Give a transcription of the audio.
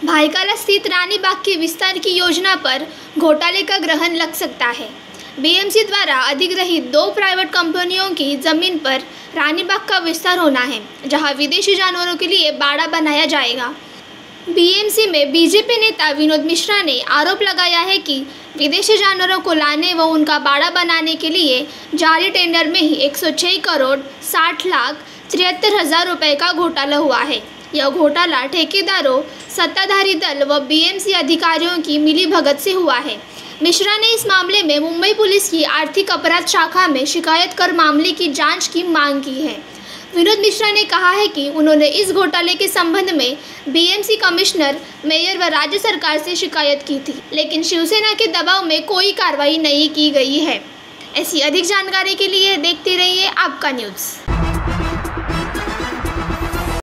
भायखला स्थित रानी बाग के विस्तार की योजना पर घोटाले का ग्रहण लग सकता है। बीएमसी द्वारा अधिग्रहित 2 प्राइवेट कंपनियों की जमीन पर रानी बाग का विस्तार होना है, जहां विदेशी जानवरों के लिए बाड़ा बनाया जाएगा। बीएमसी में बीजेपी नेता विनोद मिश्रा ने आरोप लगाया है कि विदेशी जानवरों को लाने व उनका बाड़ा बनाने के लिए जारी टेंडर में ही 106 करोड़ 60 लाख 73,000 रुपये का घोटाला हुआ है। यह घोटाला ठेकेदारों, सत्ताधारी दल व बीएमसी अधिकारियों की मिलीभगत से हुआ है। मिश्रा ने इस मामले में मुंबई पुलिस की आर्थिक अपराध शाखा में शिकायत कर मामले की जांच की मांग की है। विनोद मिश्रा ने कहा है कि उन्होंने इस घोटाले के संबंध में बीएमसी कमिश्नर, मेयर व राज्य सरकार से शिकायत की थी, लेकिन शिवसेना के दबाव में कोई कार्रवाई नहीं की गई है। ऐसी अधिक जानकारी के लिए देखते रहिए आपका न्यूज़।